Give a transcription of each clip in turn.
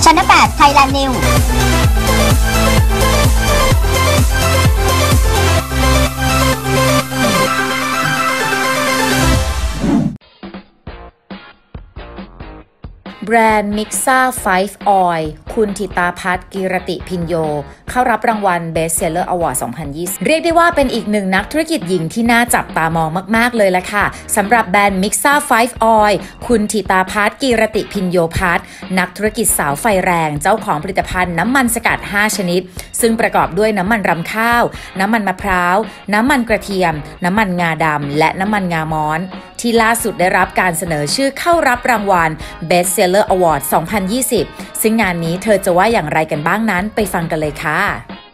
ชั้น8 Thailand News แบรนด์มิกซ่า5 Oil คุณธิตาภัทร กีรติพิญโยเข้ารับรางวัล Best Seller Award 2020 เรียกได้ว่าเป็นอีกหนึ่งนักธุรกิจหญิงที่น่าจับตามองมากๆเลยละค่ะสำหรับแบรนด์มิกซ่า5 Oil คุณธิตาภัทร กีรติพิญโยภัทรนักธุรกิจสาวไฟแรงเจ้าของผลิตภัณฑ์น้ำมันสกัด5ชนิดซึ่งประกอบด้วยน้ำมันรำข้าวน้ำมันมะพร้าวน้ำมันกระเทียมน้ำมันงาดำและน้ำมันงาม้อนที่ล่าสุดได้รับการเสนอชื่อเข้ารับรางวัล Best Seller Award 2020 ซึ่งงานนี้เธอจะว่าอย่างไรกันบ้างนั้นไปฟังกันเลยค่ะ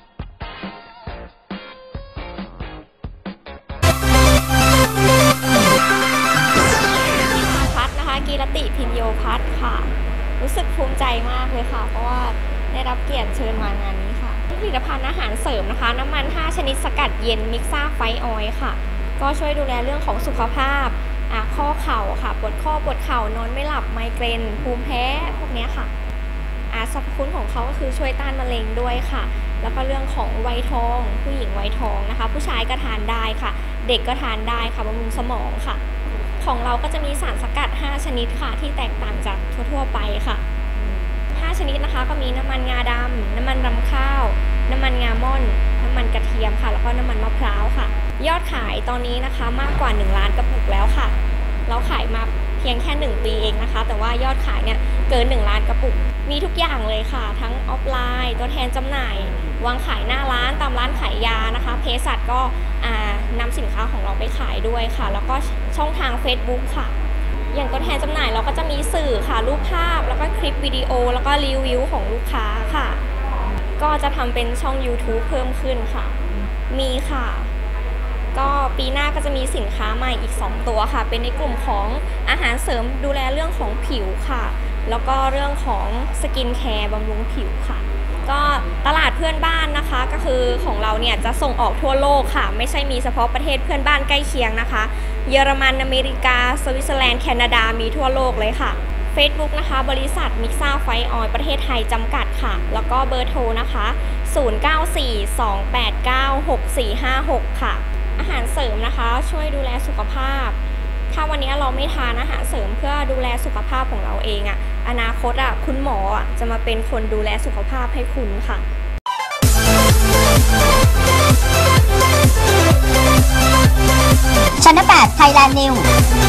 พัฒนะคะกีรติพิญโยภัทรค่ะรู้สึกภูมิใจมากเลยค่ะเพราะว่าได้รับเกียรติเชิญมางานนี้ค่ะผลิตภัณฑ์อาหารเสริมนะคะน้ำมัน5ชนิดสกัดเย็นมิกซ่า5 Oil ค่ะก็ช่วยดูแลเรื่องของสุขภาพข้อเข่าค่ะปวดข้อปวดเข่านอนไม่หลับไมเกรนภูมิแพ้พวกนี้ค่ะสรรพคุณของเขาก็คือช่วยต้านมะเร็งด้วยค่ะแล้วก็เรื่องของวัยทองผู้หญิงวัยทองนะคะผู้ชายก็ทานได้ค่ะเด็กก็ทานได้ค่ะบำรุงสมองค่ะของเราก็จะมีสารสกัด5ชนิดค่ะที่แตกต่างจากทั่วๆไปค่ะ5ชนิดนะคะก็มีน้ำมันงาดำน้ำมันรำข้าวน้ำมันงาม่อนน้ำมันกระเทียมค่ะแล้วก็น้ำมันมะพร้าวค่ะยอดขายตอนนี้นะคะมากกว่า1 ล้านกระปุกแล้วค่ะเราขายมาเพียงแค่1 ปีเองนะคะแต่ว่ายอดขายเนี่ยเกิน1 ล้านกระปุกมีทุกอย่างเลยค่ะทั้งออฟไลน์ตัวแทนจำหน่ายวางขายหน้าร้านตามร้านขายยานะคะเภสัชก็นำสินค้าของเราไปขายด้วยค่ะแล้วก็ช่องทาง Facebook ค่ะอย่างตัวแทนจำหน่ายเราก็จะมีสื่อค่ะรูปภาพแล้วก็คลิปวิดีโอแล้วก็รีวิวของลูกค้าค่ะก็จะทำเป็นช่อง YouTube เพิ่มขึ้นค่ะมีค่ะก็ปีหน้าก็จะมีสินค้าใหม่อีก2 ตัวค่ะเป็นในกลุ่มของอาหารเสริมดูแลเรื่องของผิวค่ะแล้วก็เรื่องของสกินแคร์บำรุงผิวค่ะก็ตลาดเพื่อนบ้านนะคะก็คือของเราเนี่ยจะส่งออกทั่วโลกค่ะไม่ใช่มีเฉพาะประเทศเพื่อนบ้านใกล้เคียงนะคะเยอรมันอเมริกาสวิตเซอร์แลนด์แคนาดามีทั่วโลกเลยค่ะ Facebook นะคะบริษัทมิกซ่า5 Oil ประเทศไทยจำกัดค่ะแล้วก็เบอร์โทรนะคะ0942896456ค่ะอาหารเสริมนะคะช่วยดูแลสุขภาพถ้าวันนี้เราไม่ทานอาหารเสริมเพื่อดูแลสุขภาพของเราเองอนาคตคุณหมอจะมาเป็นคนดูแลสุขภาพให้คุณค่ะชั้น8 Thailand News